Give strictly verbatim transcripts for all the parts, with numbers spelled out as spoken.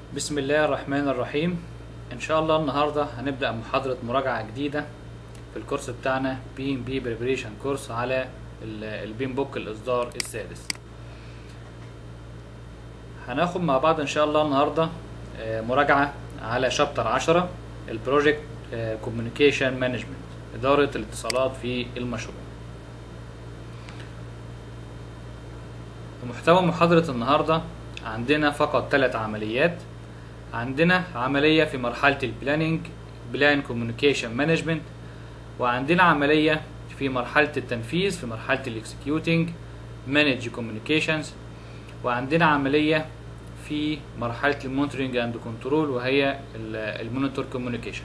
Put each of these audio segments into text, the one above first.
بسم الله الرحمن الرحيم. ان شاء الله النهارده هنبدأ محاضرة مراجعة جديدة في الكورس بتاعنا بي ام بي بريبريشن كورس على البيم بوك الاصدار السادس. هناخد مع بعض ان شاء الله النهارده مراجعة على شابتر عشرة البروجكت كوميونيكيشن مانجمنت، إدارة الاتصالات في المشروع. محتوى محاضرة النهارده عندنا فقط ثلاث عمليات. عندنا عملية في مرحلة البلاننج بلان كوميونيكيشن مانجمنت، وعندنا عملية في مرحلة التنفيذ في مرحلة الاكسكيوتنج مانج كوميونيكيشنز، وعندنا عملية في مرحلة المونيتورنج اند كنترول وهي المونيتور كوميونيكيشن.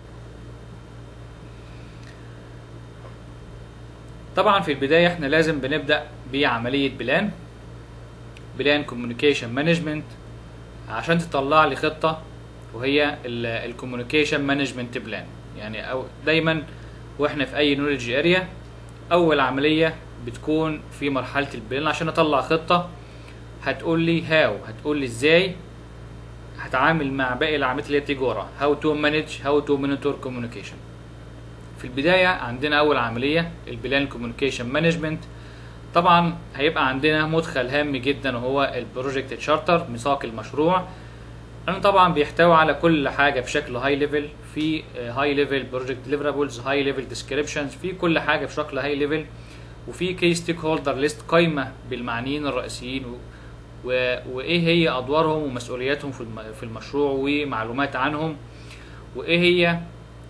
طبعا في البداية احنا لازم بنبدأ بعملية بلان بلان كوميونيكيشن مانجمنت عشان تطلع لي خطة، وهي الكوميونيكيشن مانجمنت بلان. يعني أو دايما واحنا في اي نولج اريا اول عملية بتكون في مرحلة البلان عشان اطلع خطة هتقول لي هاو، هتقول لي ازاي هتعامل مع باقي العمليات اللي بتيجي وراها، هاو تو مانج هاو تو مونيتور كوميونيكيشن. في البداية عندنا اول عملية البلان كوميونيكيشن مانجمنت. طبعا هيبقى عندنا مدخل هام جدا وهو البروجكت تشارتر، ميثاق المشروع، لانه طبعا بيحتوي على كل حاجه بشكل هاي ليفل، في هاي ليفل بروجكت ديليفرابلز، هاي ليفل ديسكريبشنز، في كل حاجه بشكل هاي ليفل، وفي كي ستيك هولدر ليست، قائمه بالمعنيين الرئيسيين و... و... وايه هي ادوارهم ومسؤولياتهم في الم... في المشروع، ومعلومات عنهم، وايه هي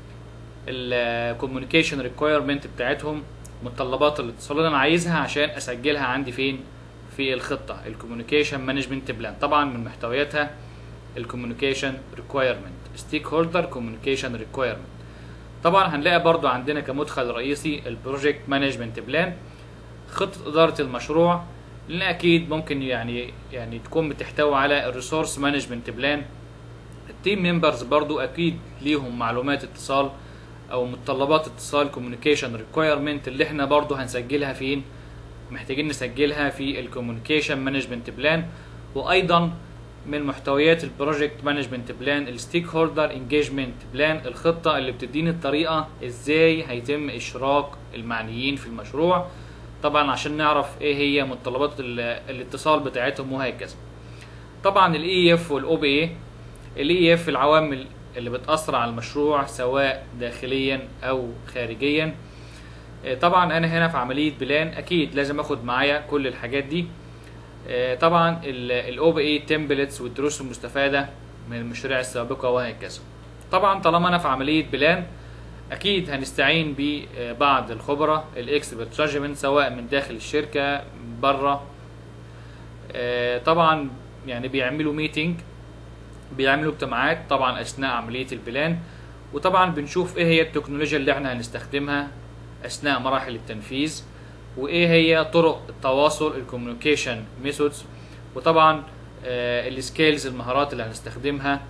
الكوميونيكيشن ريكويرمنت بتاعتهم، متطلبات الاتصال اللي انا عايزها عشان اسجلها عندي فين في الخطه الكوميونيكيشن مانجمنت بلان. طبعا من محتوياتها الكوميونيكيشن ريكويرمنت، ستيك هولدر كوميونيكيشن ريكويرمنت. طبعا هنلاقي برضو عندنا كمدخل رئيسي البروجكت مانجمنت بلان، خطه اداره المشروع، لان اكيد ممكن يعني يعني تكون بتحتوي على الريسورس مانجمنت بلان. التيم ممبرز برضو اكيد ليهم معلومات اتصال او متطلبات اتصال كوميونيكيشن ريكويرمنت اللي احنا برضو هنسجلها فين، محتاجين نسجلها في الكوميونيكيشن مانجمنت بلان. وايضا من محتويات البروجكت مانجمنت بلان الستيك هولدر انجيجمنت بلان، الخطه اللي بتديني الطريقه ازاي هيتم اشراك المعنيين في المشروع، طبعا عشان نعرف ايه هي متطلبات الاتصال بتاعتهم وهكذا. طبعا الاي اف والاو بي اي، الاي اف العوامل اللي بتأثر على المشروع سواء داخليا او خارجيا. طبعا انا هنا في عملية بلان اكيد لازم اخد معايا كل الحاجات دي. طبعا الاو بي اي تمبلتس والدروس المستفادة من المشاريع السابقة وهكذا. طبعا طالما انا في عملية بلان اكيد هنستعين ببعض الخبراء الاكسبرت جادجمنت سواء من داخل الشركة بره. طبعا يعني بيعملوا ميتنج، بيعملوا اجتماعات طبعا اثناء عمليه البلان، وطبعا بنشوف ايه هي التكنولوجيا اللي احنا هنستخدمها اثناء مراحل التنفيذ، وايه هي طرق التواصل الكوميونيكيشن ميثودز، وطبعا آه السكيلز المهارات اللي هنستخدمها،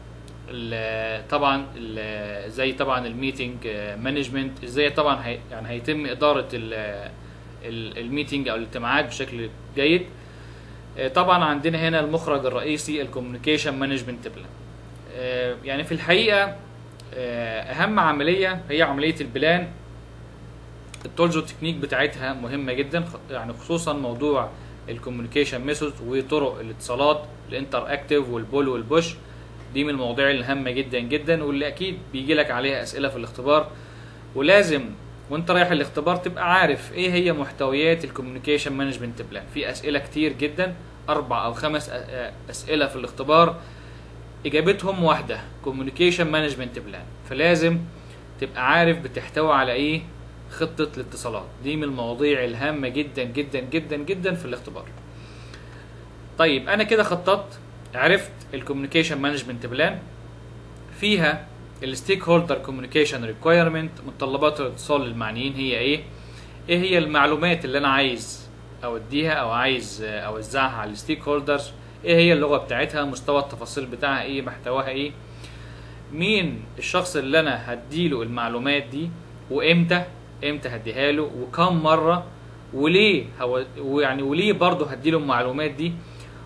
طبعا زي طبعا الميتنج مانجمنت، ازاي طبعا هي يعني هيتم اداره الميتنج او الاجتماعات بشكل جيد. طبعا عندنا هنا المخرج الرئيسي الكوميونيكيشن مانجمنت بلان. يعني في الحقيقه اهم عمليه هي عمليه البلان. التولز والتكنيك بتاعتها مهمه جدا، يعني خصوصا موضوع الكوميونيكيشن ميثود وطرق الاتصالات الانتر اكتيف والبول والبوش، دي من المواضيع الهامه جدا جدا واللي اكيد بيجي لك عليها اسئله في الاختبار، ولازم وانت رايح الاختبار تبقى عارف ايه هي محتويات الكوميونيكيشن مانجمنت بلان. في اسئله كتير جدا، اربع او خمس اسئله في الاختبار اجابتهم واحده كوميونيكيشن مانجمنت بلان، فلازم تبقى عارف بتحتوي على ايه خطه الاتصالات. دي من المواضيع الهامه جدا جدا جدا جدا في الاختبار. طيب انا كده خططت، عرفت الكوميونيكيشن مانجمنت بلان، فيها الستيك هولدر كوميونيكيشن ريكويرمنت، متطلبات الاتصال للمعنيين هي ايه، ايه هي المعلومات اللي انا عايز اوديها او عايز اوزعها على الستيك هولدرز، ايه هي اللغه بتاعتها، مستوى التفاصيل بتاعها ايه، محتواها ايه، مين الشخص اللي انا هديله المعلومات دي، وامتى امتى هديها له، وكم مره، وليه هو ويعني وليه برضه هديله المعلومات دي،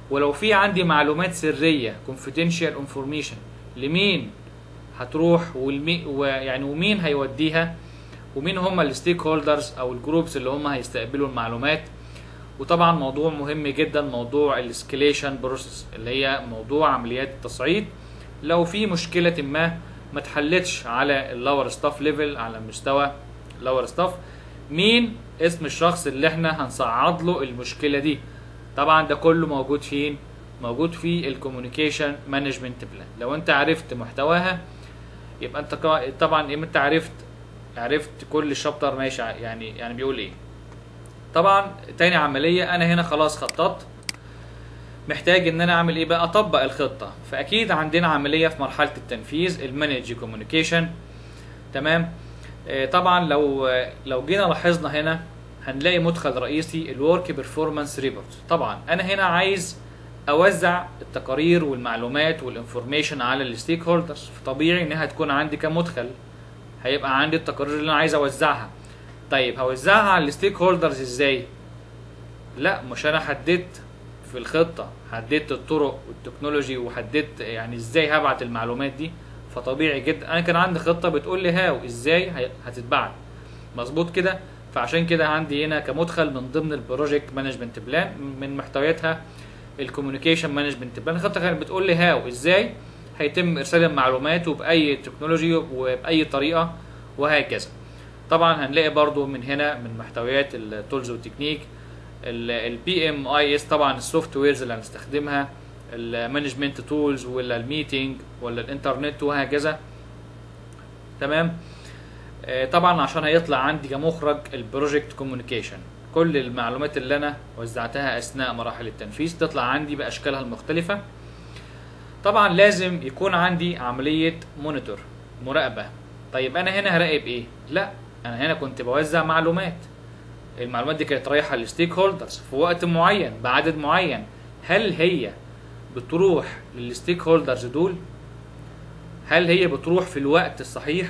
ولو في عندي معلومات سريه confidential information لمين هتروح والمي ويعني ومين هيوديها ومين هم الستيك هولدرز او الجروبس اللي هم هيستقبلوا المعلومات. وطبعا موضوع مهم جدا موضوع الاسكيليشن بروسيس اللي هي موضوع عمليات التصعيد. لو في مشكله ما ما اتحلتش على اللور ستاف ليفل على مستوى اللور ستاف، مين اسم الشخص اللي احنا هنصعد له المشكله دي؟ طبعا ده كله موجود فين؟ موجود في الكوميونيكيشن مانجمنت بلان. لو انت عرفت محتواها يبقى انت طبعا انت عرفت عرفت كل الشابتر ماشي يعني يعني بيقول ايه. طبعا تاني عمليه انا هنا خلاص خططت، محتاج ان انا اعمل ايه بقى؟ اطبق الخطه. فاكيد عندنا عمليه في مرحله التنفيذ المانج كوميونيكيشن. تمام. آه طبعا لو لو جينا لاحظنا هنا هنلاقي مدخل رئيسي الورك بيرفورمانس ريبورت. طبعا انا هنا عايز اوزع التقارير والمعلومات والانفورميشن على الستيك هولدرز، فطبيعي انها تكون عندي كمدخل. هيبقى عندي التقارير اللي انا عايز اوزعها. طيب هوزعها على الستيك هولدرز ازاي؟ لا مش انا حددت في الخطه، حددت الطرق والتكنولوجي وحددت يعني ازاي هبعت المعلومات دي. فطبيعي جدا انا كان عندي خطه بتقول لي هاو ازاي هتتبعت، مظبوط كده. فعشان كده عندي هنا كمدخل من ضمن البروجكت مانجمنت بلان من محتوياتها الكوميونيكيشن مانجمنت بلان. الخطه كانت بتقول لي هاو ازاي هيتم ارسال المعلومات وباي تكنولوجي وباي طريقه وهكذا. طبعا هنلاقي برضو من هنا من محتويات التولز والتكنيك البي ام اي اس، طبعا السوفت ويرز اللي هنستخدمها، المانجمنت تولز ولا الميتنج ولا الانترنت وهكذا. تمام. آه طبعا عشان هيطلع عندي كمخرج البروجكت كوميونيكيشن كل المعلومات اللي انا وزعتها اثناء مراحل التنفيذ تطلع عندي باشكالها المختلفه. طبعا لازم يكون عندي عمليه مونيتور مراقبه. طيب انا هنا هراقب ايه؟ لا انا هنا كنت بوزع معلومات، المعلومات دي كانت رايحه للستيك هولدرز في وقت معين بعدد معين. هل هي بتروح للستيك هولدرز دول؟ هل هي بتروح في الوقت الصحيح؟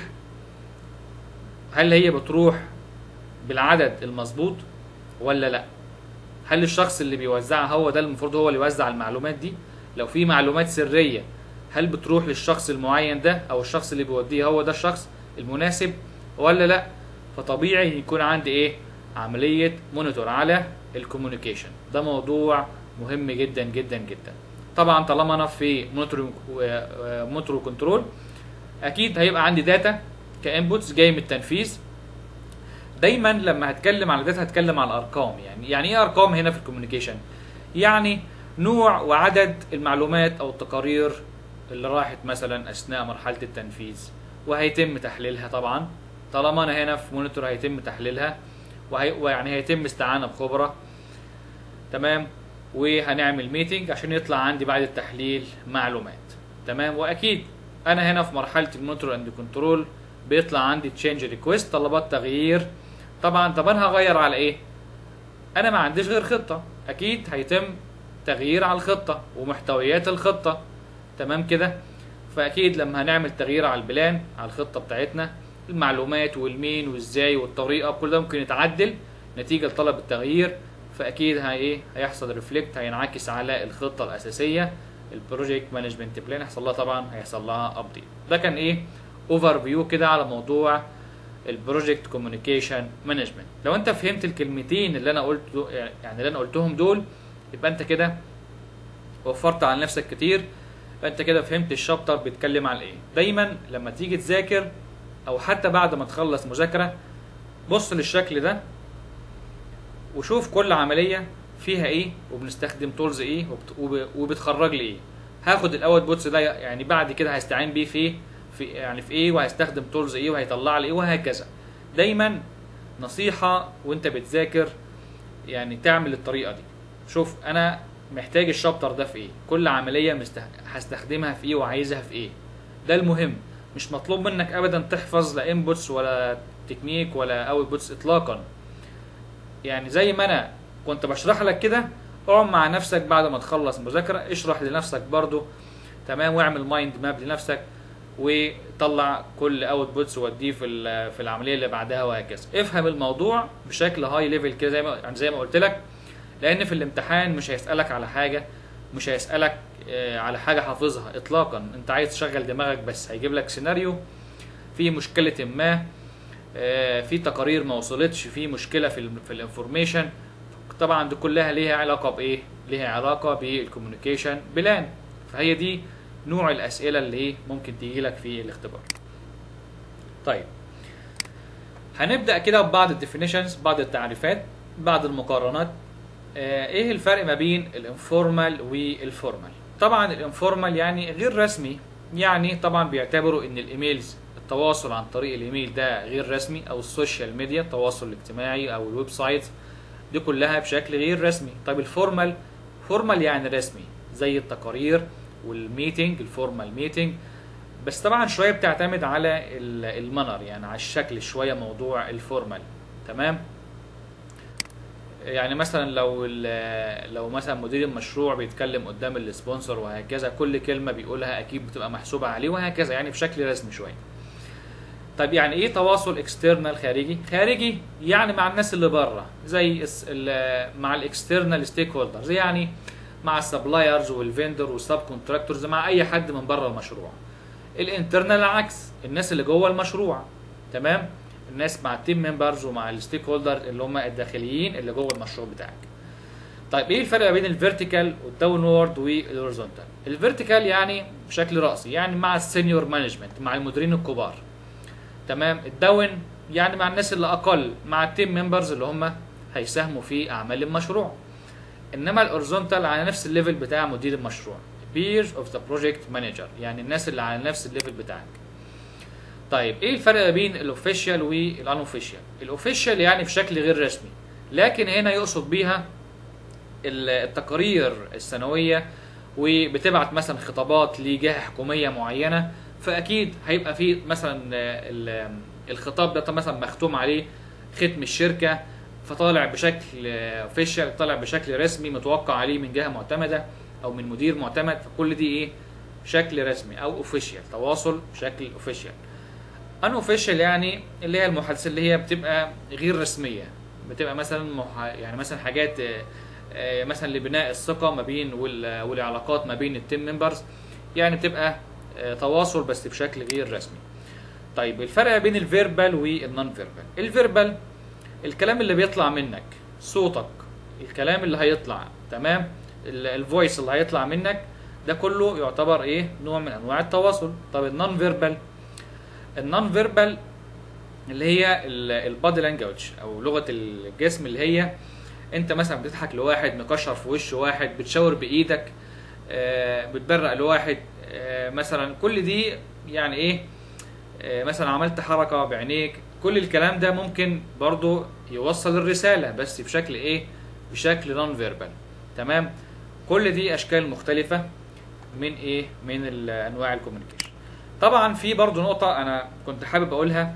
هل هي بتروح بالعدد المظبوط ولا لا؟ هل الشخص اللي بيوزعها هو ده المفروض هو اللي يوزع المعلومات دي؟ لو في معلومات سريه هل بتروح للشخص المعين ده او الشخص اللي بيوديها هو ده الشخص المناسب ولا لا؟ فطبيعي يكون عندي ايه؟ عمليه مونيتور على الكوميونيكيشن. ده موضوع مهم جدا جدا جدا. طبعا طالما انا في مونيتور مونيتور كنترول اكيد هيبقى عندي داتا كانبوتس جاي من التنفيذ. دايما لما هتكلم على داتا هتكلم على الارقام. يعني يعني ايه ارقام هنا في الكوميونيكيشن؟ يعني نوع وعدد المعلومات او التقارير اللي راحت مثلا اثناء مرحله التنفيذ وهيتم تحليلها. طبعا طالما انا هنا في مونيتور هيتم تحليلها وهي ويعني هيتم استعانه بخبره. تمام. وهنعمل ميتنج عشان يطلع عندي بعد التحليل معلومات. تمام. واكيد انا هنا في مرحله المونيتور اند كنترول بيطلع عندي تشينج ريكويست طلبات تغيير. طبعا طب انا هغير على ايه؟ انا ما عنديش غير خطه، اكيد هيتم تغيير على الخطه ومحتويات الخطه. تمام كده. فاكيد لما هنعمل تغيير على البلان على الخطه بتاعتنا المعلومات والمين والازاي والطريقه كل ده ممكن يتعدل نتيجه لطلب التغيير. فاكيد هي ايه؟ هيحصل ريفلكت هينعكس على الخطه الاساسيه البروجكت مانجمنت بلان، هيحصل لها طبعا هيحصل لها ابديت. ده كان ايه؟ اوفر فيو كده على موضوع البروجكت كوميونيكيشن مانجمنت. لو انت فهمت الكلمتين اللي انا قلت يعني اللي انا قلتهم دول يبقى انت كده وفرت على نفسك كتير. فانت كده فهمت الشابتر بيتكلم على ايه. دايما لما تيجي تذاكر او حتى بعد ما تخلص مذاكره بص للشكل ده وشوف كل عمليه فيها ايه وبنستخدم تولز ايه وبتخرج لي ايه. هاخد الاوت بوتس ده يعني بعد كده هستعين بيه في في يعني في ايه وهيستخدم تولز ايه وهيطلع لي ايه وهكذا. دايما نصيحه وانت بتذاكر يعني تعمل الطريقه دي. شوف انا محتاج الشابتر ده في ايه، كل عمليه مستخ... هستخدمها في ايه وعايزها في ايه. ده المهم. مش مطلوب منك ابدا تحفظ لا انبوتس ولا تكنيك ولا اوت بوتس اطلاقا. يعني زي ما انا كنت بشرح لك كده اقعد مع نفسك بعد ما تخلص مذاكره اشرح لنفسك برضو. تمام. واعمل مايند ماب لنفسك وطلع كل اوت بوتس واديه في في العمليه اللي بعدها وهكذا. افهم الموضوع بشكل هاي ليفل كده زي ما يعني زي ما قلت لك، لان في الامتحان مش هيسالك على حاجه مش هيسألك على حاجة حافظها اطلاقا، انت عايز تشغل دماغك بس. هيجيب لك سيناريو في مشكلة ما، في تقارير ما وصلتش، في مشكلة في في الانفورميشن. طبعا دي كلها ليها علاقة بايه؟ ليها علاقة بالكوميونيكيشن بلان. فهي دي نوع الاسئلة اللي ممكن تيجي لك في الاختبار. طيب هنبدأ كده ببعض الديفينيشنز، بعض التعريفات، بعض المقارنات. ايه الفرق ما بين الانفورمال والفورمال؟ طبعا الانفورمال يعني غير رسمي، يعني طبعا بيعتبروا ان الايميلز، التواصل عن طريق الايميل ده غير رسمي، او السوشيال ميديا، التواصل الاجتماعي او الويب سايت، دي كلها بشكل غير رسمي. طيب الفورمال، فورمال يعني رسمي، زي التقارير والميتنج، الفورمال ميتنج. بس طبعا شويه بتعتمد على المنر، يعني على الشكل شويه موضوع الفورمال. تمام؟ يعني مثلا لو لو مثلا مدير المشروع بيتكلم قدام السبونسر وهكذا، كل كلمه بيقولها اكيد بتبقى محسوبه عليه وهكذا، يعني بشكل رسمي شويه. طيب يعني ايه تواصل اكسترنال خارجي؟ خارجي يعني مع الناس اللي بره، زي مع الاكسترنال ستيك هولدرز، يعني مع السبلايرز والفيندر والسب كونتراكتورز، مع اي حد من بره المشروع. الانترنال العكس، الناس اللي جوه المشروع. تمام؟ الناس مع التيم ممبرز ومع الستيك هولدر اللي هم الداخليين اللي جوه المشروع بتاعك. طيب ايه الفرق بين الفيرتيكال والداونورد والهوريزونتال؟ الفيرتيكال يعني بشكل راسي، يعني مع السينيور مانجمنت، مع المديرين الكبار. تمام؟ الداون يعني مع الناس اللي اقل، مع التيم ممبرز اللي هم هيساهموا في اعمال المشروع. انما الهوريزونتال على نفس الليفل بتاع مدير المشروع، peers of the project manager، يعني الناس اللي على نفس الليفل بتاعك. طيب ايه الفرق بين الاوفيشال والانوفيشال؟ الاوفيشال يعني بشكل غير رسمي، لكن هنا يقصد بيها التقارير السنويه، وبتبعت مثلا خطابات لجهه حكوميه معينه، فاكيد هيبقى في مثلا الخطاب ده مثلا مختوم عليه ختم الشركه، فطالع بشكل اوفيشال، طالع بشكل رسمي، متوقع عليه من جهه معتمده او من مدير معتمد. فكل دي ايه؟ شكل رسمي او اوفيشال، تواصل بشكل اوفيشال. ان اوفيشال يعني اللي هي المحادثات اللي هي بتبقى غير رسميه، بتبقى مثلا مح... يعني مثلا حاجات مثلا لبناء الثقه ما بين وال... والعلاقات ما بين التيم ممبرز، يعني بتبقى تواصل بس بشكل غير رسمي. طيب الفرق بين الفيربال والنون فيربال. الفيربال الكلام اللي بيطلع منك، صوتك، الكلام اللي هيطلع، تمام؟ الفويس اللي هيطلع منك ده كله يعتبر ايه؟ نوع من انواع التواصل. طب النون فيربال، النون فيربال اللي هي البادي لانجوج او لغه الجسم، اللي هي انت مثلا بتضحك لواحد، مكشر في وش واحد، بتشاور بايدك، آه بتبرق لواحد، آه مثلا كل دي يعني ايه؟ آه مثلا عملت حركه بعينيك، كل الكلام ده ممكن برضو يوصل الرساله بس بشكل ايه؟ بشكل نون فيربال. تمام؟ كل دي اشكال مختلفه من ايه؟ من انواع الكوميونيكيشن. طبعا في برضو نقطه انا كنت حابب اقولها،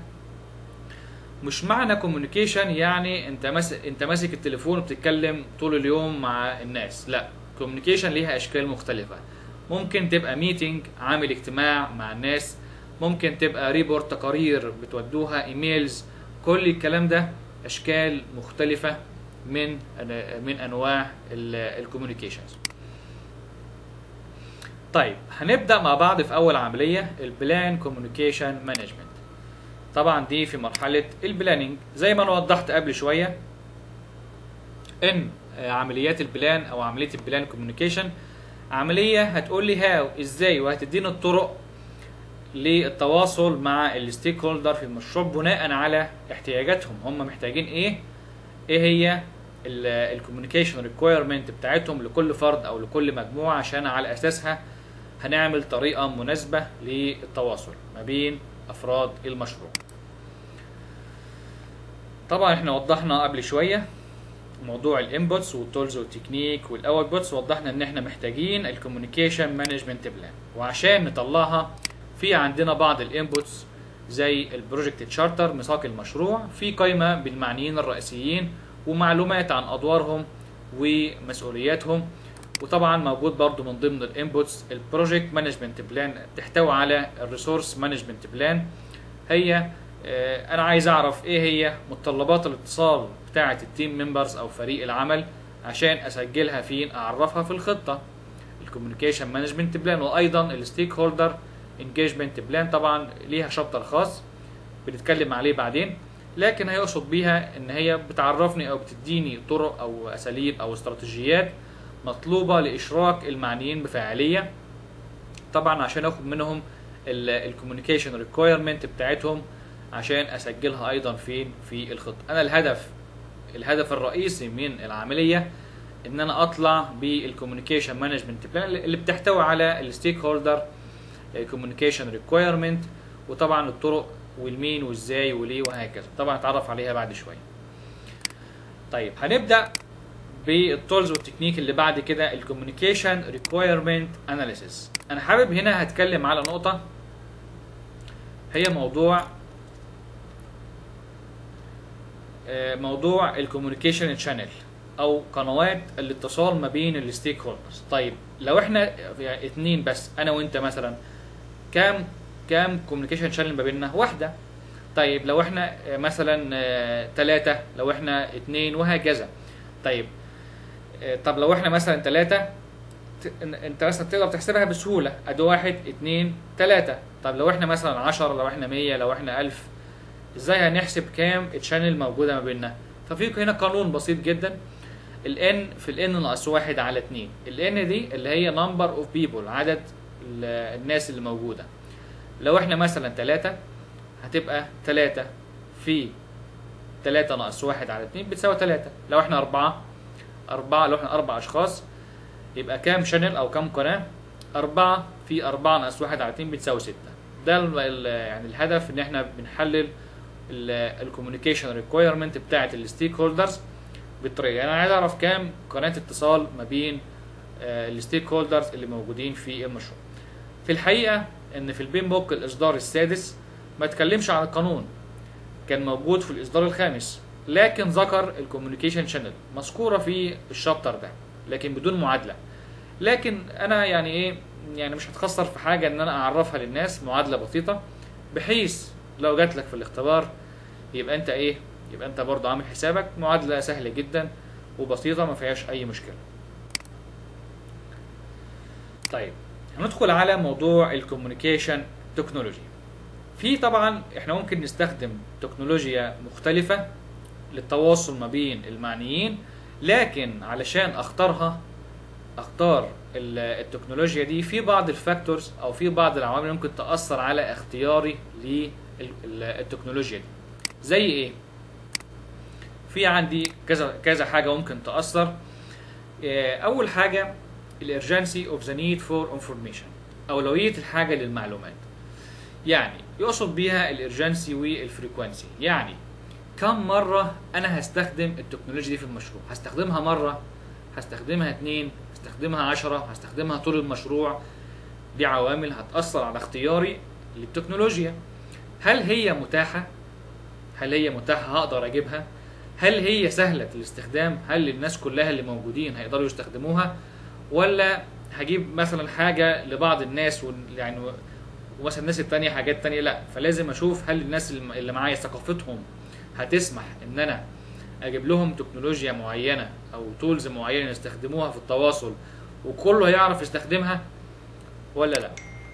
مش معنى كوميونيكيشن يعني انت ماسك انت ماسك التليفون وبتتكلم طول اليوم مع الناس، لا. كوميونيكيشن ليها اشكال مختلفه. ممكن تبقى ميتنج، عامل اجتماع مع الناس، ممكن تبقى ريبورت، تقارير بتودوها، ايميلز، كل الكلام ده اشكال مختلفه من من انواع الكوميونيكيشنز. طيب هنبدا مع بعض في اول عمليه، البلان كوميونيكيشن مانجمنت. طبعا دي في مرحله البلاننج، زي ما انا وضحت قبل شويه ان عمليات البلان او عمليه البلان كوميونيكيشن عمليه هتقول لي هاو، ازاي، وهتديني الطرق للتواصل مع الستيك هولدر في المشروع بناء على احتياجاتهم، هم محتاجين ايه، ايه هي الكوميونيكيشن ريكويرمنت بتاعتهم لكل فرد او لكل مجموعه، عشان على اساسها هنعمل طريقه مناسبه للتواصل ما بين افراد المشروع. طبعا احنا وضحنا قبل شويه موضوع الانبوتس والتولز والتكنيك والاوتبوتس، وضحنا ان احنا محتاجين الكوميونيكيشن مانجمنت بلان، وعشان نطلعها في عندنا بعض الانبوتس زي البروجكت تشارتر، ميثاق المشروع، في قائمه بالمعنيين الرئيسيين ومعلومات عن ادوارهم ومسؤولياتهم. وطبعا موجود برضو من ضمن الانبوتس البروجكت مانجمنت بلان، تحتوي على الريسورس مانجمنت بلان. هي اه انا عايز اعرف ايه هي متطلبات الاتصال بتاعه التيم ممبرز او فريق العمل عشان اسجلها فين، اعرفها في الخطه. الكوميونيكيشن مانجمنت بلان، وايضا الستيك هولدر انجيجمنت بلان. طبعا ليها شابتر خاص بنتكلم عليه بعدين، لكن هيقصد بيها ان هي بتعرفني او بتديني طرق او اساليب او استراتيجيات مطلوبه لاشراك المعنيين بفاعليه، طبعا عشان اخد منهم الكوميونيكيشن ريكويرمنت بتاعتهم عشان اسجلها ايضا فين في الخطه. انا الهدف الهدف الرئيسي من العمليه ان انا اطلع بالكوميونيكيشن مانجمنت بلان اللي بتحتوي على الستيك هولدر كوميونيكيشن ريكويرمنت، وطبعا الطرق والمين وازاي وليه وهكذا، طبعا اتعرف عليها بعد شويه. طيب هنبدا بالتولز والتكنيك اللي بعد كده، الكوميونيكيشن ريكويرمنت اناليسيس. انا حابب هنا هتكلم على نقطه هي موضوع موضوع الكوميونيكيشن شانل او قنوات الاتصال ما بين الستيك هولدرز. طيب لو احنا يعني اتنين بس، انا وانت مثلا، كام كام كوميونيكيشن شانل ما بيننا؟ واحده. طيب لو احنا مثلا ثلاثه، لو احنا اتنين، وهكذا. طيب طب لو احنا مثلا ثلاثه، انت مثلا تقدر تحسبها بسهوله، ادي واحد اتنين ثلاثه. طب لو احنا مثلا عشرة، لو احنا مية، لو احنا ألف، ازاي هنحسب كام الشانل موجوده ما بيننا؟ ففي هنا قانون بسيط جدا، الان في الان ناقص واحد على اتنين. الان دي اللي هي نمبر اوف بيبول، عدد الناس اللي موجوده. لو احنا مثلا ثلاثة هتبقى ثلاثة في ثلاثة ناقص واحد على اتنين بتساوي ثلاثة. لو احنا أربعة أربعة لو احنا أربع أشخاص يبقى كام شانل أو كام قناة؟ أربعة في أربعة ناقص واحد على اتنين بتساوي ستة. ده يعني الهدف إن احنا بنحلل الكوميونيكيشن ريكويرمنت بتاعة الستيك هولدرز بالطريقة. أنا عايز أعرف كام قناة اتصال ما بين الستيك هولدرز اللي موجودين في المشروع. في الحقيقة إن في البين بوك الإصدار السادس ما تكلمش عن القانون، كان موجود في الإصدار الخامس، لكن ذكر الكوميونيكيشن شانل مذكورة في الشابتر ده لكن بدون معادلة. لكن أنا يعني إيه، يعني مش هتخسر في حاجة إن أنا أعرفها للناس معادلة بسيطة، بحيث لو جات لك في الاختبار يبقى أنت إيه، يبقى أنت برضه عامل حسابك معادلة سهلة جدا وبسيطة ما فيهاش أي مشكلة. طيب هندخل على موضوع الكوميونيكيشن تكنولوجي. في طبعا احنا ممكن نستخدم تكنولوجيا مختلفة للتواصل ما بين المعنيين، لكن علشان اختارها اختار التكنولوجيا دي في بعض الفاكتورز او في بعض العوامل ممكن تأثر على اختياري للتكنولوجيا دي. زي ايه؟ في عندي كذا كذا حاجة ممكن تأثر. اول حاجة الارجنسي اوف ذا نيد فور انفورميشن، اولوية الحاجة للمعلومات. يعني يقصد بيها الارجنسي والفريكوانسي، يعني كم مرة انا هستخدم التكنولوجيا دي في المشروع؟ هستخدمها مرة، هستخدمها اتنين، هستخدمها عشرة، هستخدمها طول المشروع. دي عوامل هتأثر على اختياري للتكنولوجيا. هل هي متاحة؟ هل هي متاحة هقدر اجيبها؟ هل هي سهلة الاستخدام؟ هل الناس كلها اللي موجودين هيقدروا يستخدموها؟ ولا هجيب مثلا حاجة لبعض الناس يعني ومثلا الناس التانية حاجات تانية؟ لا، فلازم اشوف هل الناس اللي معايا ثقافتهم هتسمح ان انا اجيب لهم تكنولوجيا معينة او تولز معينة يستخدموها في التواصل وكله هيعرف يستخدمها ولا لا.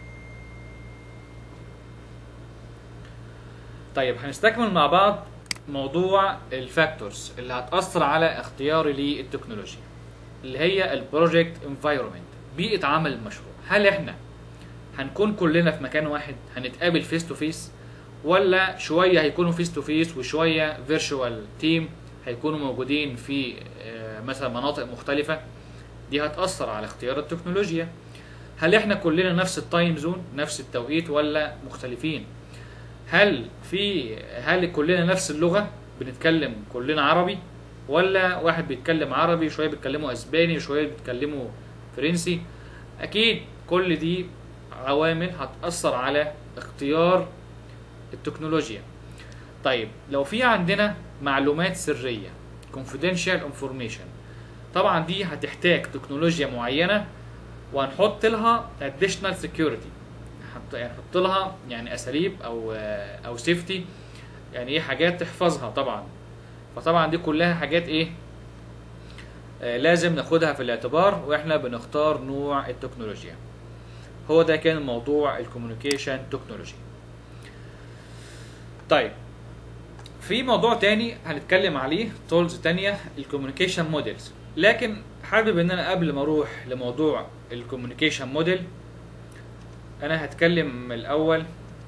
طيب هنستكمل مع بعض موضوع الفاكتورز اللي هتأثر على اختياري للتكنولوجيا، اللي هي البروجكت انفايرمنت، بيئة عمل المشروع. هل احنا هنكون كلنا في مكان واحد هنتقابل فيس تو فيس، ولا شوية هيكونوا فيس تو فيس وشوية فيرتشوال تيم هيكونوا موجودين في مثلا مناطق مختلفة؟ دي هتأثر على اختيار التكنولوجيا. هل احنا كلنا نفس التايم زون، نفس التوقيت، ولا مختلفين؟ هل في هل كلنا نفس اللغة، بنتكلم كلنا عربي، ولا واحد بيتكلم عربي شوية بيتكلموا اسباني وشوية بيتكلموا فرنسي؟ اكيد كل دي عوامل هتأثر على اختيار التكنولوجيا. طيب لو في عندنا معلومات سرية confidential information، طبعا دي هتحتاج تكنولوجيا معينة وهنحط لها additional security، يعني نحط لها يعني اساليب او او سيفتي، يعني ايه، حاجات تحفظها طبعا. فطبعا دي كلها حاجات ايه آه لازم ناخدها في الاعتبار واحنا بنختار نوع التكنولوجيا. هو ده كان موضوع الكوميونيكيشن تكنولوجي. طيب في موضوع تاني هنتكلم عليه، تولز تانية، الكوميونيكيشن موديلز. لكن حابب ان انا قبل ما اروح لموضوع الكوميونيكيشن موديل انا هتكلم الاول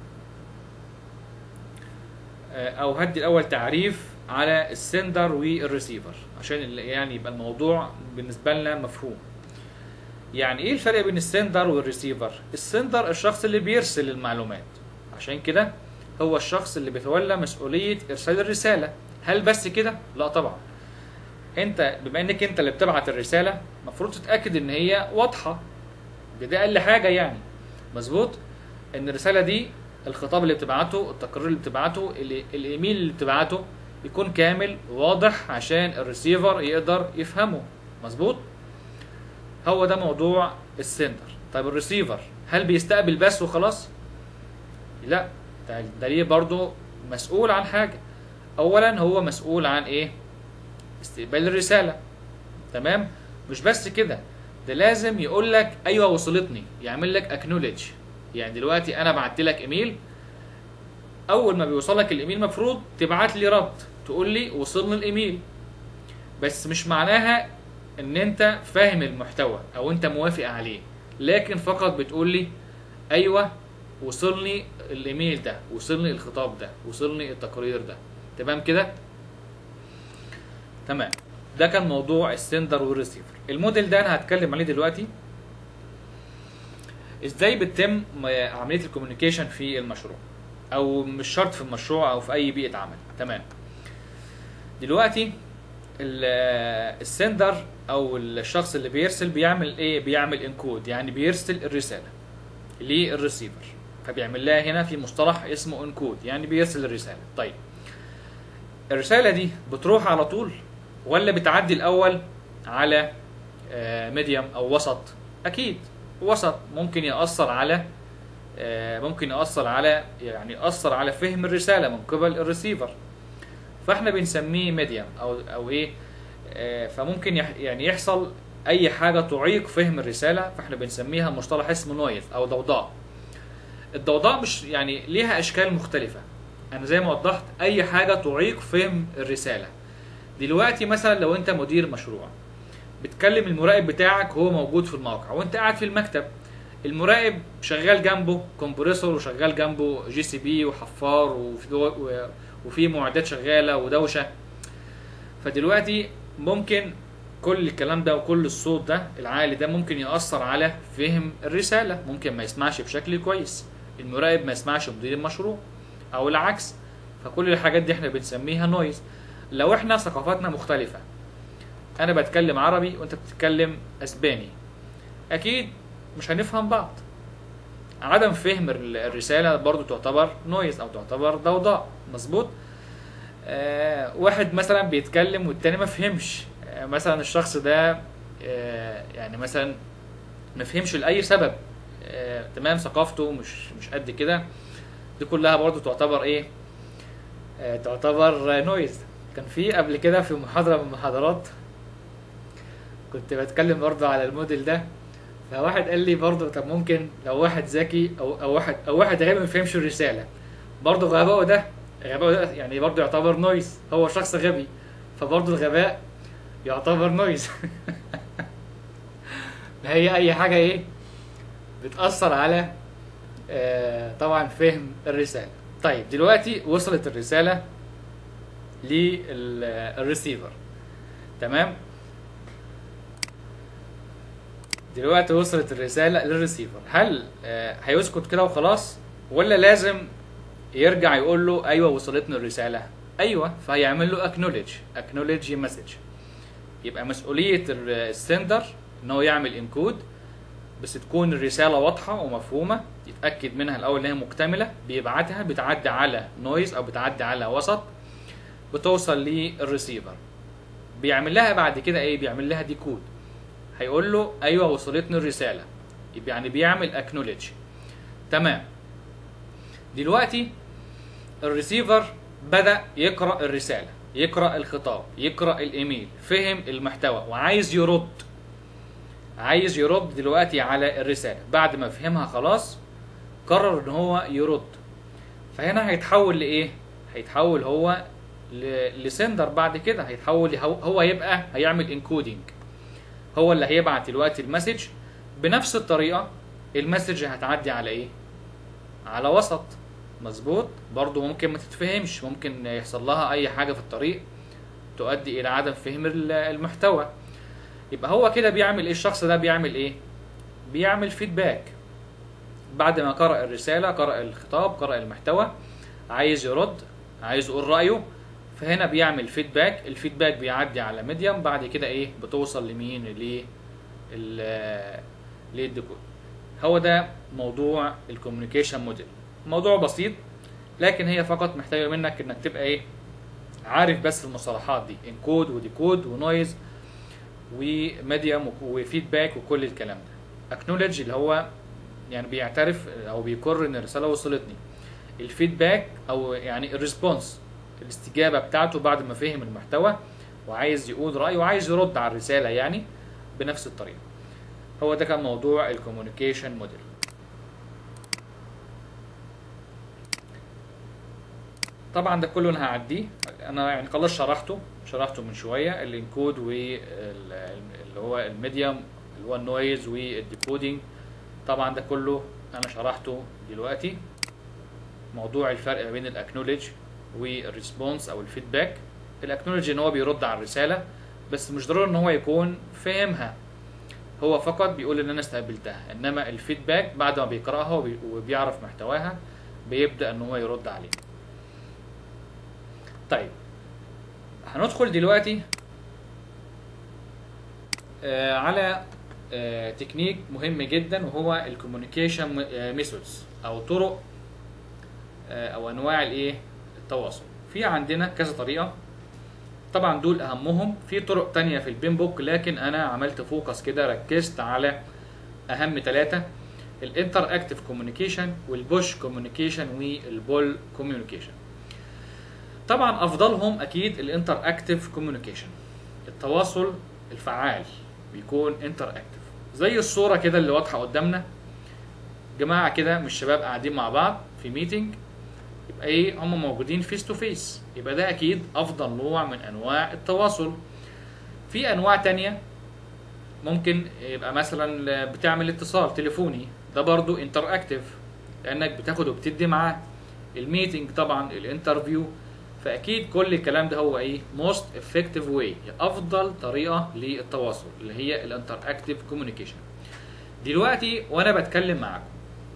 او هدي الاول تعريف على السندر والريسيفر عشان يعني يبقى الموضوع بالنسبه لنا مفهوم. يعني ايه الفرق بين السندر والريسيفر؟ السندر الشخص اللي بيرسل المعلومات، عشان كده هو الشخص اللي بيتولى مسؤوليه ارسال الرساله. هل بس كده؟ لا طبعا. انت بما انك انت اللي بتبعت الرساله المفروض تتاكد ان هي واضحه، دي اقل حاجه يعني. مظبوط؟ ان الرساله دي الخطاب اللي بتبعته، التقرير اللي بتبعته، الايميل اللي بتبعته يكون كامل واضح عشان الريسيفر يقدر يفهمه. مظبوط؟ هو ده موضوع السندر. طيب الريسيفر هل بيستقبل بس وخلاص؟ لا، ده ليه برضه مسؤول عن حاجه. اولا هو مسؤول عن ايه؟ استقبال الرساله. تمام؟ مش بس كده، ده لازم يقول لك ايوه وصلتني، يعمل لك اكنوليدج. يعني دلوقتي انا بعت لك ايميل، اول ما بيوصلك الايميل مفروض تبعت لي رد تقول لي وصلني الايميل، بس مش معناها ان انت فاهم المحتوى او انت موافق عليه، لكن فقط بتقول لي ايوه وصلني الايميل ده، وصلني الخطاب ده، وصلني التقرير ده. تمام كده؟ تمام. ده كان موضوع السندر والريسيفر. الموديل ده انا هتكلم عليه دلوقتي ازاي بتتم عمليه الكوميونيكيشن في المشروع، او مش شرط في المشروع او في اي بيئه عمل. تمام. دلوقتي السندر او الشخص اللي بيرسل بيعمل ايه؟ بيعمل انكود، يعني بيرسل الرساله للريسيفر، فبيعمل لها هنا في مصطلح اسمه انكود، يعني بيرسل الرساله. طيب الرساله دي بتروح على طول ولا بتعدي الاول على ميديم او وسط؟ اكيد وسط. ممكن يأثر على ممكن يأثر على يعني يأثر على فهم الرساله من قبل الريسيفر، فاحنا بنسميه ميديم او او ايه. فممكن يعني يحصل اي حاجه تعيق فهم الرساله، فاحنا بنسميها مصطلح اسمه نويز او ضوضاء. الضوضاء مش يعني ليها اشكال مختلفه، انا زي ما وضحت اي حاجه تعيق فهم الرساله. دلوقتي مثلا لو انت مدير مشروع بتكلم المراقب بتاعك وهو موجود في الموقع وانت قاعد في المكتب، المراقب شغال جنبه كومبريسور وشغال جنبه جي سي بي وحفار وفي وفي معدات شغاله ودوشه، فدلوقتي ممكن كل الكلام ده وكل الصوت ده العالي ده ممكن يأثر على فهم الرساله، ممكن ما يسمعش بشكل كويس، المراقب ما يسمعش مدير المشروع او العكس. فكل الحاجات دي احنا بنسميها نويز. لو احنا ثقافتنا مختلفه، انا بتكلم عربي وانت بتتكلم اسباني، اكيد مش هنفهم بعض. عدم فهم الرساله برضو تعتبر نويز او تعتبر ضوضاء. مظبوط؟ آه واحد مثلا بيتكلم والتاني ما فهمش، آه مثلا الشخص ده آه يعني مثلا ما فهمش لاي سبب، آه تمام، ثقافته مش مش قد كده، دي كلها برضو تعتبر ايه؟ آه تعتبر نويز. كان في قبل كده في محاضره من المحاضرات كنت بتكلم برضو على الموديل ده، فواحد قال لي برضو طب ممكن لو واحد ذكي او او واحد او واحد غبي ما فهمش الرساله، برضو غباءه ده غباءه ده يعني برضو يعتبر نويز، هو شخص غبي فبرضو الغباء يعتبر نويز. هي اي حاجه ايه بتاثر على آه طبعا فهم الرساله. طيب دلوقتي وصلت الرساله للريسيفر. تمام؟ دلوقتي وصلت الرساله للريسيفر، هل آه هيسكت كده وخلاص ولا لازم يرجع يقول له ايوه وصلتني الرساله؟ ايوه، فهيعمل له اكنوليدج اكنوليدج مسج. يبقى مسؤوليه السندر ان هو يعمل انكود، بس تكون الرساله واضحه ومفهومه، يتاكد منها الاول ان هي مكتمله، بيبعتها بتعدي على نويز او بتعدي على وسط بتوصل للريسيفر، بيعمل لها بعد كده ايه؟ بيعمل لها ديكود، هيقول له ايوه وصلتني الرساله، يبقى يعني بيعمل اكنوليدج. تمام. دلوقتي الريسيفر بدأ يقرأ الرسالة، يقرأ الخطاب، يقرأ الايميل، فهم المحتوى وعايز يرد، عايز يرد دلوقتي على الرسالة بعد ما فهمها خلاص، قرر ان هو يرد. فهنا هيتحول لايه؟ هيتحول هو لسندر. بعد كده هيتحول هو يبقى هيعمل انكودينج، هو اللي هيبعت دلوقتي المسج. بنفس الطريقة المسج هتعدي على ايه؟ على وسط. مظبوط. برضو ممكن ما تتفهمش، ممكن يحصل لها اي حاجة في الطريق تؤدي الى عدم فهم المحتوى. يبقى هو كده بيعمل ايه؟ الشخص ده بيعمل ايه؟ بيعمل فيدباك. بعد ما قرأ الرسالة، قرأ الخطاب، قرأ المحتوى، عايز يرد، عايز يقول رأيه، فهنا بيعمل فيدباك. الفيدباك بيعدي على ميديم، بعد كده ايه؟ بتوصل لمين؟ ليه للديكود. هو ده موضوع الكوميونيكيشن موديل. موضوع بسيط، لكن هي فقط محتاجه منك انك تبقى ايه؟ عارف بس المصطلحات دي، انكود وديكود ونويز وميديم وفيدباك وكل الكلام ده. اكنولج اللي هو يعني بيعترف او بيقر ان الرساله وصلتني. الفيدباك او يعني الريسبونس، الاستجابه بتاعته بعد ما فهم المحتوى وعايز يقول رايه وعايز يرد على الرساله يعني بنفس الطريقه. هو ده كان موضوع الكوميونيكيشن موديل. طبعا ده كله انا هعديه، انا يعني خلاص شرحته شرحته من شويه. الانكود واللي هو الميديم اللي هو النويز والديكودينج، طبعا ده كله انا شرحته دلوقتي. موضوع الفرق بين الاكنولج والريسبونس او الفيدباك. الاكنولج ان هو بيرد على الرساله، بس مش ضروري ان هو يكون فاهمها، هو فقط بيقول ان انا استقبلتها. انما الفيدباك بعد ما بيقراها وبيعرف محتواها بيبدا ان هو يرد عليه. طيب هندخل دلوقتي آه على آه تكنيك مهم جدا، وهو الكوميونيكيشن ميثودز او طرق آه او انواع الايه؟ التواصل. في عندنا كذا طريقه، طبعا دول اهمهم. في طرق تانية في البين بوك، لكن انا عملت فوكس كده، ركزت على اهم ثلاثه: الانتر اكتيف كوميونيكيشن والبوش كوميونيكيشن والبول كوميونيكيشن. طبعا افضلهم اكيد الانتر اكتيف كوميونيكيشن، التواصل الفعال بيكون انتر اكتيف. زي الصوره كده اللي واضحه قدامنا، جماعه كده مش شباب قاعدين مع بعض في ميتنج، يبقى ايه؟ هم موجودين فيس تو فيس، يبقى ده اكيد افضل نوع من انواع التواصل. في انواع تانية ممكن يبقى مثلا بتعمل اتصال تليفوني، ده برضو انتر اكتيف لانك بتاخد وبتدي معاه. الميتنج طبعا الانترفيو. فاكيد كل الكلام ده هو ايه؟ موست افكتيف واي، افضل طريقه للتواصل اللي هي الانتر اكتيف كوميونيكيشن. دلوقتي وانا بتكلم معاكم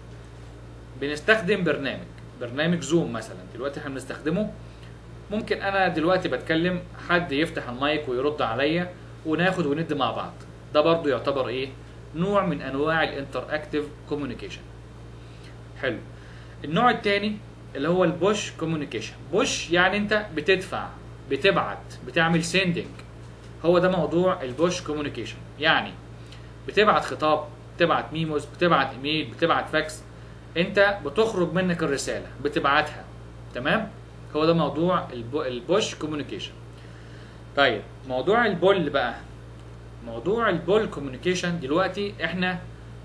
بنستخدم برنامج برنامج زوم مثلا، دلوقتي احنا بنستخدمه. ممكن انا دلوقتي بتكلم، حد يفتح المايك ويرد عليا وناخد وندي مع بعض، ده برضو يعتبر ايه؟ نوع من انواع الانتر اكتيف كوميونيكيشن. حلو. النوع الثاني اللي هو البوش كوميونيكيشن. بوش يعني انت بتدفع، بتبعت، بتعمل سيندنج. هو ده موضوع البوش كوميونيكيشن، يعني بتبعت خطاب، بتبعت ميموز، بتبعت ايميل، بتبعت فاكس، انت بتخرج منك الرساله بتبعتها. تمام؟ هو ده موضوع البوش كوميونيكيشن. طيب موضوع البول بقى، موضوع البول كوميونيكيشن دلوقتي احنا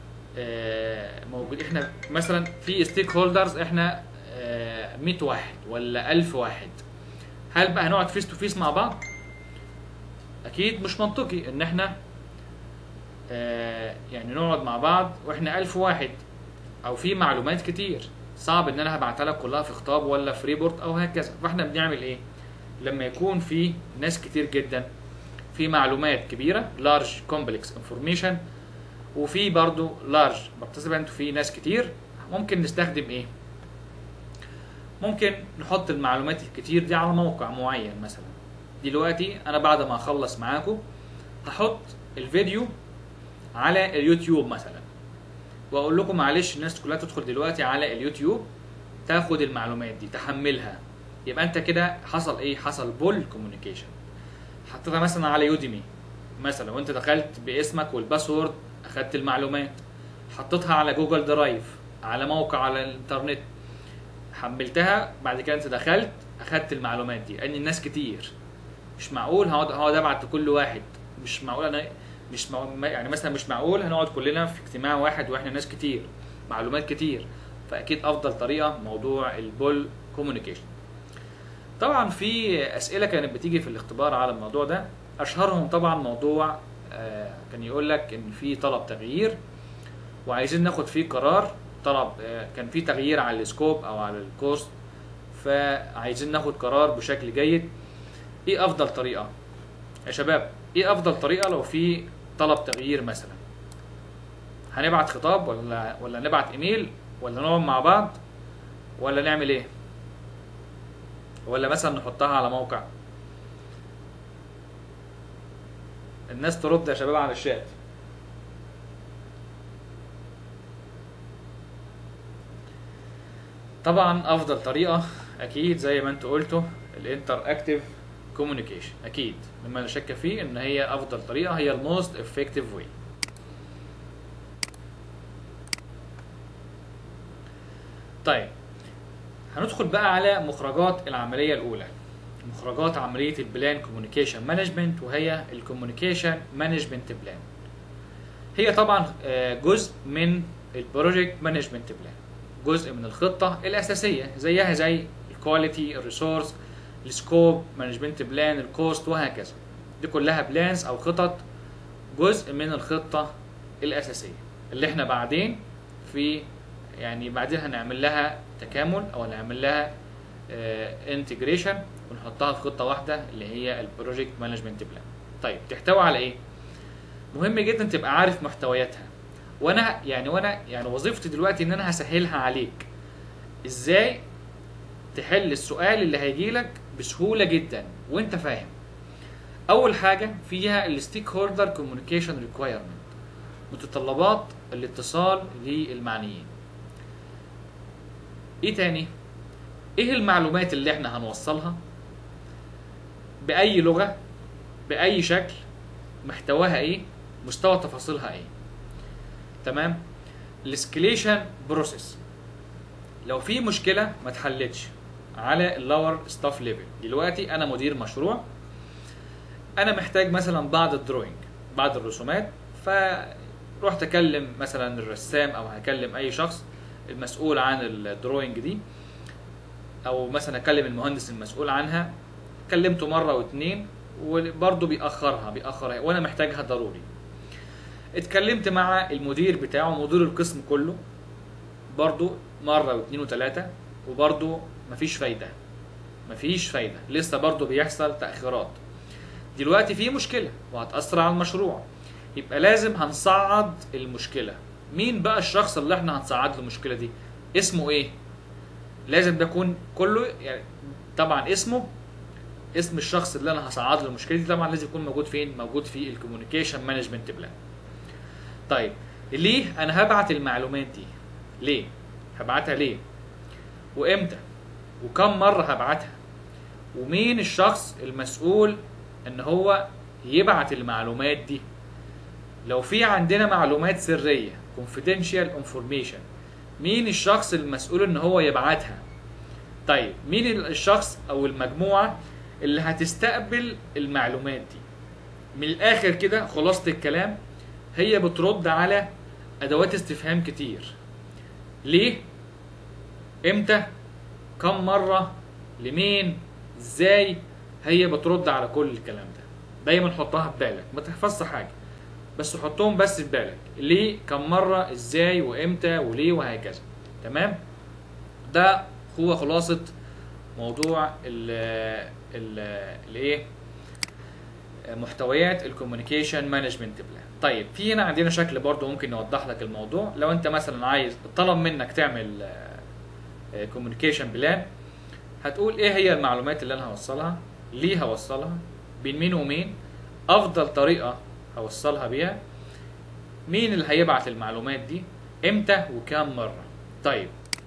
آه موجود، احنا مثلا في ستيك هولدرز، احنا آه مية واحد ولا ألف واحد، هل بقى هنقعد فيس تو فيس مع بعض؟ اكيد مش منطقي ان احنا آه يعني نقعد مع بعض واحنا ألف واحد، او في معلومات كتير صعب ان انا هبعتها لك كلها في خطاب ولا في ريبورت او هكذا. فاحنا بنعمل ايه لما يكون في ناس كتير جدا، في معلومات كبيره، لارج كومبلكس انفورميشن، وفي برضو لارج بارتيسيبنت، في ناس كتير، ممكن نستخدم ايه؟ ممكن نحط المعلومات الكتير دي على موقع معين. مثلا دلوقتي انا بعد ما اخلص معاكم هحط الفيديو على اليوتيوب مثلا، واقول لكم معلش الناس كلها تدخل دلوقتي على اليوتيوب تاخد المعلومات دي تحملها. يبقى انت كده حصل ايه؟ حصل بول كوميونيكيشن. حطيتها مثلا على يوديمي مثلا، وانت دخلت باسمك والباسورد اخدت المعلومات. حطيتها على جوجل درايف، على موقع على الانترنت، حملتها، بعد كده انت دخلت اخدت المعلومات دي، لان الناس كتير مش معقول هقعد هقعد ابعت لكل واحد، مش معقول انا مش مع... يعني مثلا مش معقول هنقعد كلنا في اجتماع واحد واحنا ناس كتير، معلومات كتير. فاكيد افضل طريقه موضوع البول كوميونيكيشن. طبعا في اسئله كانت بتيجي في الاختبار على الموضوع ده، اشهرهم طبعا موضوع آه كان يقول لك ان في طلب تغيير وعايزين ناخد فيه قرار. طلب آه كان في تغيير على السكوب او على الكورس، فعايزين ناخد قرار بشكل جيد. ايه افضل طريقه يا شباب؟ ايه افضل طريقه لو في طلب تغيير مثلا؟ هنبعت خطاب ولا ولا نبعت ايميل ولا نقعد مع بعض ولا نعمل ايه؟ ولا مثلا نحطها على موقع؟ الناس ترد يا شباب على الشات. طبعا افضل طريقه اكيد زي ما انتوا قلتوا الانتر اكتيف كوميونيكيشن، اكيد مما لا شك فيه ان هي افضل طريقه، هي الموست افكتيف واي. طيب هندخل بقى على مخرجات العمليه الاولى، مخرجات عمليه البلان كوميونيكيشن مانجمنت، وهي الكوميونيكيشن مانجمنت بلان. هي طبعا جزء من البروجكت مانجمنت بلان، جزء من الخطه الاساسيه زيها زي الكواليتي، الريسورس، السكوب مانجمنت بلان، الكوست، وهكذا. دي كلها بلانز او خطط، جزء من الخطه الاساسيه اللي احنا بعدين في يعني بعدين هنعمل لها تكامل او هنعمل لها انتجريشن ونحطها في خطه واحده اللي هي البروجكت مانجمنت بلان. طيب تحتوي على ايه؟ مهم جدا تبقى عارف محتوياتها. وانا يعني وانا يعني وظيفتي دلوقتي ان انا هسهلها عليك ازاي تحل السؤال اللي هيجي لك بسهوله جدا وانت فاهم. اول حاجه فيها الستيك هولدر كوميونيكيشن ريكوايرمنت، متطلبات الاتصال للمعنيين. ايه تاني؟ ايه المعلومات اللي احنا هنوصلها باي لغه باي شكل، محتواها ايه، مستوى تفاصيلها ايه. تمام. الاسكليشن بروسيس، لو في مشكله ما اتحلتش على اللور ستاف ليفل، دلوقتي انا مدير مشروع، انا محتاج مثلا بعض الدروينج، بعض الرسومات، فرحت اكلم مثلا الرسام او هكلم اي شخص المسؤول عن الدروينج دي، او مثلا اكلم المهندس المسؤول عنها. كلمته مره واثنين وبرضه بيأخرها بيأخرها وانا محتاجها ضروري. اتكلمت مع المدير بتاعه، مدير القسم كله، برضه مره واثنين وثلاثه وبرضه مفيش فايده مفيش فايده لسه برضه بيحصل تأخيرات. دلوقتي في مشكله وهتأثر على المشروع، يبقى لازم هنصعد المشكله. مين بقى الشخص اللي احنا هنصعد له المشكله دي؟ اسمه ايه؟ لازم ده يكون كله يعني طبعا اسمه اسم الشخص اللي انا هصعد له المشكله دي طبعا لازم يكون موجود فين؟ موجود في الكوميونيكيشن مانجمنت بلان. طيب ليه انا هبعت المعلومات دي؟ ليه هبعتها؟ ليه وامتى وكم مره هبعتها؟ ومين الشخص المسؤول ان هو يبعت المعلومات دي؟ لو في عندنا معلومات سريه confidential information، مين الشخص المسؤول ان هو يبعتها؟ طيب مين الشخص او المجموعه اللي هتستقبل المعلومات دي؟ من الاخر كده خلاصه الكلام، هي بترد على ادوات استفهام كتير. ليه؟ امتى؟ كم مره؟ لمين؟ ازاي؟ هي بترد على كل الكلام ده. دايما حطها في بالك، ما تحفظش حاجه بس حطهم بس في بالك. ليه؟ كم مره؟ ازاي؟ وامتى؟ وليه؟ وهكذا. تمام؟ ده هو خلاصه موضوع ال ال الايه محتويات الكوميونيكيشن مانجمنت بلان. طيب في هنا عندنا شكل برضو ممكن نوضح لك الموضوع. لو انت مثلا عايز طلب منك تعمل كوميونيكيشن بلان، هتقول ايه هي المعلومات اللي انا هوصلها، ليه هوصلها، بين مين ومين، افضل طريقه هوصلها بيها، مين اللي هيبعت المعلومات دي، امتى وكام مره. طيب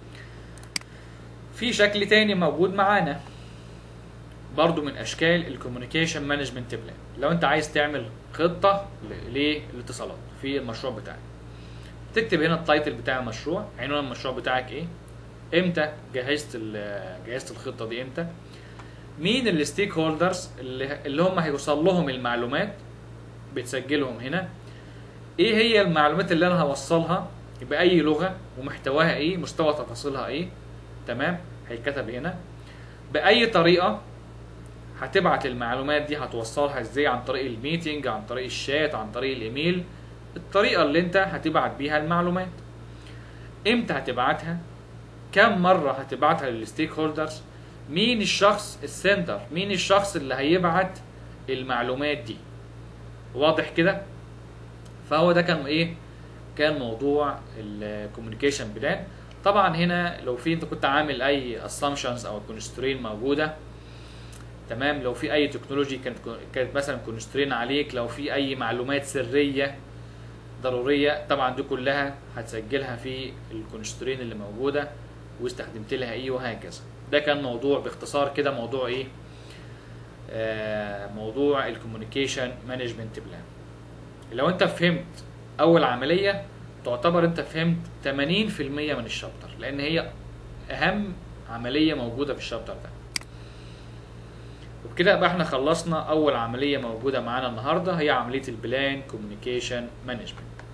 في شكل تاني موجود معانا برضو من اشكال الكوميونيكيشن مانجمنت بلان. لو انت عايز تعمل خطه للاتصالات في المشروع بتاعك، تكتب هنا التايتل بتاع المشروع، عنوان المشروع بتاعك ايه، امتى جهزت جهزت الخطه دي، امتى، مين الستيك هولدرز اللي, اللي هم هيوصل لهم المعلومات، بتسجلهم هنا. ايه هي المعلومات اللي انا هوصلها باي لغه ومحتواها ايه، مستوى تفاصيلها ايه، تمام، هيتكتب هنا. باي طريقه هتبعت المعلومات دي، هتوصلها ازاي، عن طريق الميتنج، عن طريق الشات، عن طريق الايميل، الطريقه اللي انت هتبعت بيها المعلومات. امتى هتبعتها، كم مره هتبعتها للستيك هولدرز، مين الشخص السندر، مين الشخص اللي هيبعت المعلومات دي. واضح كده؟ فهو ده كان ايه، كان موضوع الكوميونيكيشن بلان. طبعا هنا لو في انت كنت عامل اي اسامبشنز او كونسترين موجوده، تمام، لو في اي تكنولوجي كانت كانت مثلا كونسترين عليك، لو في اي معلومات سريه ضروريه، طبعا دي كلها هتسجلها في الكونسترين اللي موجوده واستخدمت لها ايه وهكذا. ده كان موضوع باختصار كده، موضوع ايه، آه موضوع الكوميونيكيشن مانجمنت بلان. لو انت فهمت اول عمليه تعتبر انت فهمت ثمانين في المية من الشابتر، لان هي اهم عمليه موجوده في الشابتر ده. وبكده يبقى احنا خلصنا اول عمليه موجوده معانا النهارده، هي عمليه البلان كوميونيكيشن مانجمنت.